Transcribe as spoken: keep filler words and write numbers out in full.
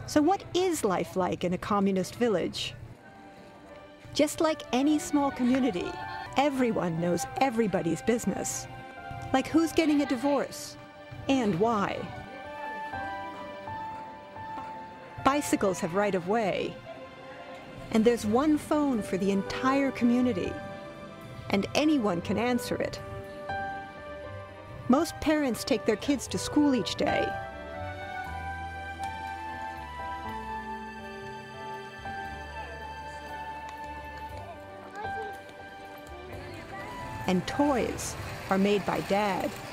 So what is life like in a communist village? Just like any small community, everyone knows everybody's business. Like who's getting a divorce and why. Bicycles have right of way. And there's one phone for the entire community. And anyone can answer it. Most parents take their kids to school each day. And toys are made by Dad.